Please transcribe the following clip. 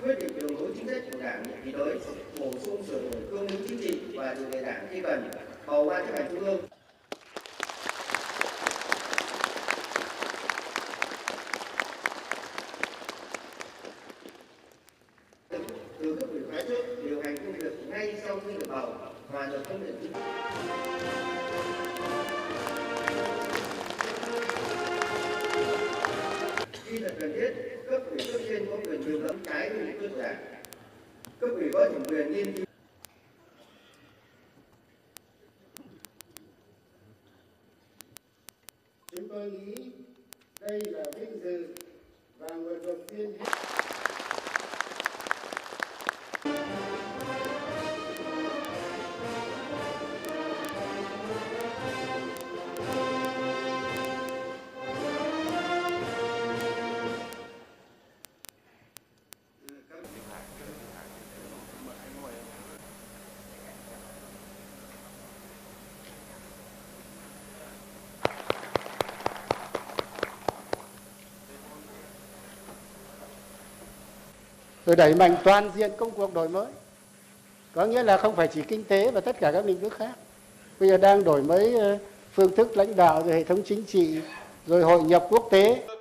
quyết định đường lối chính sách của Đảng nhiệm kỳ tới, bổ sung sửa đổi cương lĩnh chính trị và điều lệ Đảng khi cần, bầu ban chấp hành Trung ương. Từ cấp ủy khóa trước điều hành công việc ngay sau khi được bầu và được công nhận chính. Khi là cần thiết, cấp ủy cấp trên có quyền điều động trái với nghị quyết của Đảng. Cấp ủy có thẩm quyền nghiên cứu. Chúng tôi nghĩ đây là vinh dự và nguồn động viên hết. Rồi đẩy mạnh toàn diện công cuộc đổi mới, có nghĩa là không phải chỉ kinh tế và tất cả các lĩnh vực khác. Bây giờ đang đổi mới phương thức lãnh đạo, rồi hệ thống chính trị, rồi hội nhập quốc tế.